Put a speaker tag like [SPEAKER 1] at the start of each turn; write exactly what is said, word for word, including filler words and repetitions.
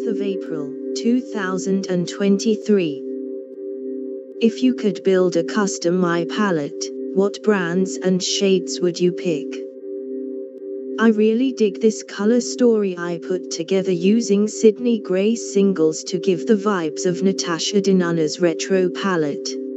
[SPEAKER 1] of April, two thousand twenty-three. If you could build a custom eye palette, what brands and shades would you pick? I really dig this color story I put together using Sydney Grey singles to give the vibes of Natasha Denona's retro palette.